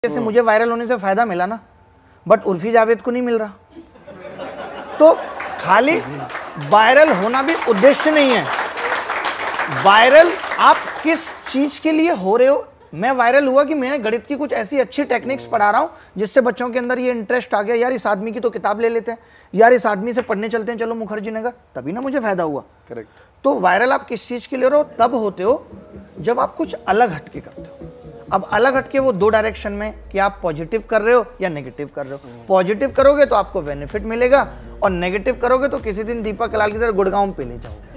जैसे मुझे वायरल होने से फायदा मिला ना, बट उर्फी जावेद को नहीं मिल रहा। तो खाली वायरल होना भी उद्देश्य नहीं है। वायरल आप किस चीज के लिए हो रहे हो। मैं वायरल हुआ कि मैंने गणित की कुछ ऐसी अच्छी टेक्निक्स पढ़ा रहा हूं जिससे बच्चों के अंदर ये इंटरेस्ट आ गया, यार इस आदमी की तो किताब ले लेते हैं, यार इस आदमी से पढ़ने चलते हैं, चलो मुखर्जी नगर, तभी ना मुझे फायदा हुआ। करेक्ट। तो वायरल आप किस चीज के लिए हो, तब होते हो जब आप कुछ अलग हटके करते हो। अब अलग हटके वो दो डायरेक्शन में कि आप पॉजिटिव कर रहे हो या नेगेटिव कर रहे हो। पॉजिटिव करोगे तो आपको बेनिफिट मिलेगा और नेगेटिव करोगे तो किसी दिन दीपक कलाल की तरह गुड़गांव पे ले जाओगे।